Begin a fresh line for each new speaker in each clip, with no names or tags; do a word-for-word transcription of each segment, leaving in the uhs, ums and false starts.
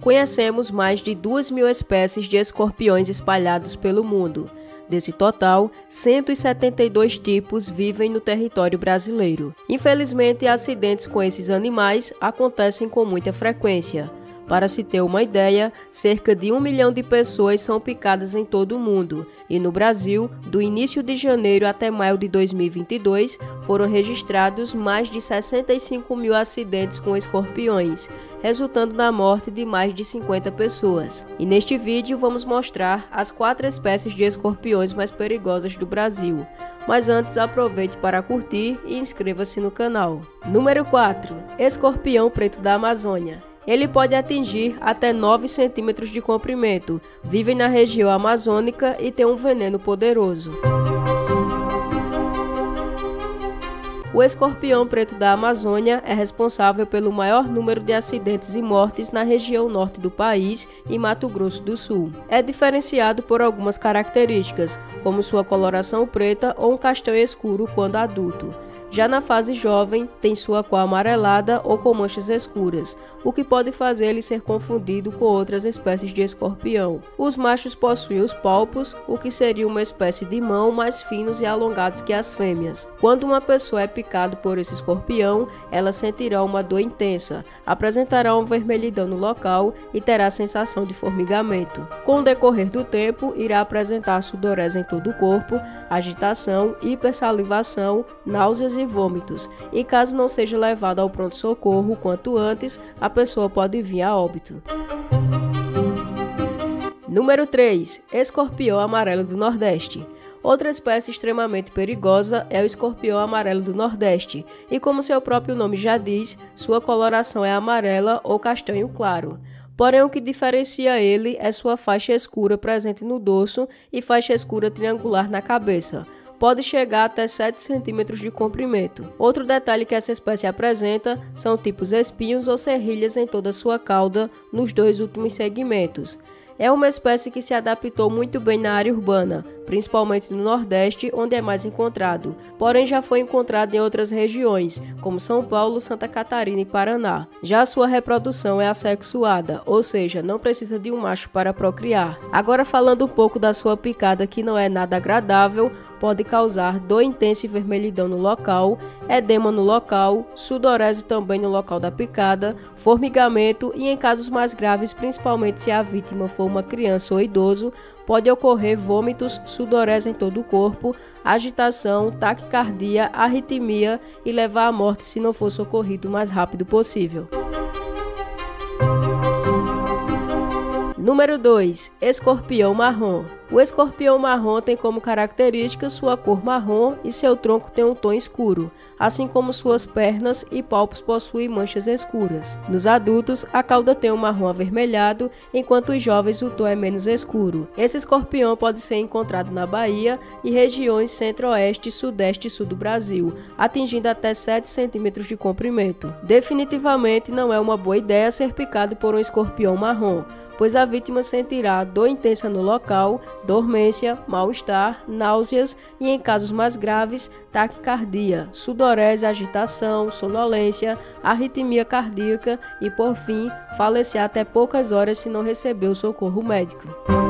conhecemos mais de duas mil espécies de escorpiões espalhados pelo mundo. Desse total, cento e setenta e dois tipos vivem no território brasileiro. Infelizmente, acidentes com esses animais acontecem com muita frequência. Para se ter uma ideia, cerca de um milhão de pessoas são picadas em todo o mundo, e no Brasil, do início de janeiro até maio de dois mil e vinte e dois, foram registrados mais de sessenta e cinco mil acidentes com escorpiões, resultando na morte de mais de cinquenta pessoas. E neste vídeo vamos mostrar as quatro espécies de escorpiões mais perigosas do Brasil. Mas antes, aproveite para curtir e inscreva-se no canal. Número quatro. Escorpião preto da Amazônia. Ele pode atingir até nove centímetros de comprimento, vive na região amazônica e tem um veneno poderoso. O escorpião preto da Amazônia é responsável pelo maior número de acidentes e mortes na região norte do país e Mato Grosso do Sul. É diferenciado por algumas características, como sua coloração preta ou um castanho escuro quando adulto. Já na fase jovem, tem sua cor amarelada ou com manchas escuras, o que pode fazer ele ser confundido com outras espécies de escorpião. Os machos possuem os palpos, o que seria uma espécie de mão mais finos e alongados que as fêmeas. Quando uma pessoa é picada por esse escorpião, ela sentirá uma dor intensa, apresentará uma vermelhidão no local e terá a sensação de formigamento. Com o decorrer do tempo, irá apresentar sudorese em todo o corpo, agitação, hipersalivação, náuseas e vômitos, e caso não seja levado ao pronto-socorro o quanto antes, a pessoa pode vir a óbito. Número três. Escorpião amarelo do Nordeste. Outra espécie extremamente perigosa é o escorpião amarelo do Nordeste, e como seu próprio nome já diz, sua coloração é amarela ou castanho claro. Porém, o que diferencia ele é sua faixa escura presente no dorso e faixa escura triangular na cabeça. Pode chegar até sete centímetros de comprimento. Outro detalhe que essa espécie apresenta são tipos espinhos ou serrilhas em toda a sua cauda nos dois últimos segmentos. É uma espécie que se adaptou muito bem na área urbana, principalmente no Nordeste, onde é mais encontrado, porém já foi encontrado em outras regiões, como São Paulo, Santa Catarina e Paraná. Já a sua reprodução é assexuada, ou seja, não precisa de um macho para procriar. Agora falando um pouco da sua picada, que não é nada agradável, pode causar dor intensa e vermelhidão no local, edema no local, sudorese também no local da picada, formigamento e em casos mais graves, principalmente se a vítima for uma criança ou idoso, pode ocorrer vômitos, sudorese em todo o corpo, agitação, taquicardia, arritmia e levar à morte se não for socorrido o mais rápido possível. Número dois. Escorpião marrom. O escorpião marrom tem como característica sua cor marrom e seu tronco tem um tom escuro, assim como suas pernas e palpos possuem manchas escuras. Nos adultos, a cauda tem um marrom avermelhado, enquanto os jovens o tom é menos escuro. Esse escorpião pode ser encontrado na Bahia e regiões centro-oeste, sudeste e sul do Brasil, atingindo até sete centímetros de comprimento. Definitivamente não é uma boa ideia ser picado por um escorpião marrom, pois a vítima sentirá dor intensa no local, dormência, mal-estar, náuseas e, em casos mais graves, taquicardia, sudorese, agitação, sonolência, arritmia cardíaca e, por fim, falecer até poucas horas se não receber o socorro médico.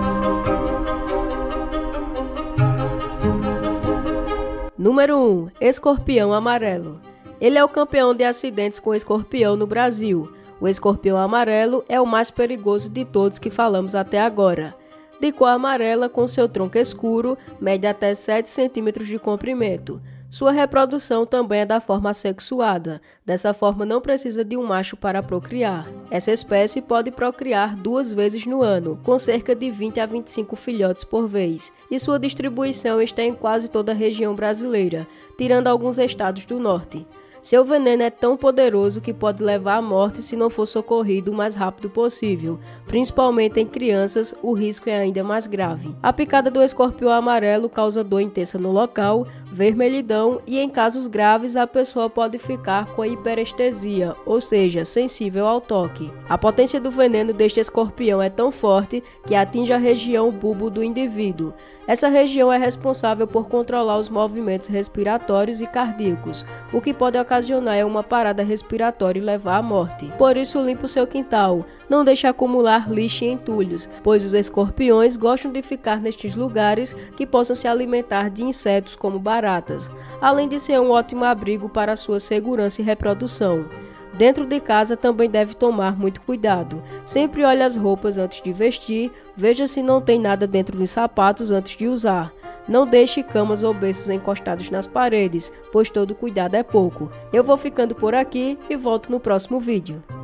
Número um. Escorpião amarelo. Ele é o campeão de acidentes com escorpião no Brasil. O escorpião amarelo é o mais perigoso de todos que falamos até agora. De cor amarela, com seu tronco escuro, mede até sete centímetros de comprimento. Sua reprodução também é da forma assexuada. Dessa forma, não precisa de um macho para procriar. Essa espécie pode procriar duas vezes no ano, com cerca de vinte a vinte e cinco filhotes por vez, e sua distribuição está em quase toda a região brasileira, tirando alguns estados do norte. Seu veneno é tão poderoso que pode levar à morte se não for socorrido o mais rápido possível. Principalmente em crianças, o risco é ainda mais grave. A picada do escorpião amarelo causa dor intensa no local, vermelhidão e, em casos graves, a pessoa pode ficar com hiperestesia, ou seja, sensível ao toque. A potência do veneno deste escorpião é tão forte que atinge a região bulbo do indivíduo. Essa região é responsável por controlar os movimentos respiratórios e cardíacos, o que pode ocasionar uma parada respiratória e levar à morte. Por isso, limpe o seu quintal. Não deixe acumular lixo e entulhos, pois os escorpiões gostam de ficar nestes lugares que possam se alimentar de insetos como baratas, além de ser um ótimo abrigo para sua segurança e reprodução. Dentro de casa também deve tomar muito cuidado. Sempre olhe as roupas antes de vestir, veja se não tem nada dentro dos sapatos antes de usar. Não deixe camas ou berços encostados nas paredes, pois todo cuidado é pouco. Eu vou ficando por aqui e volto no próximo vídeo.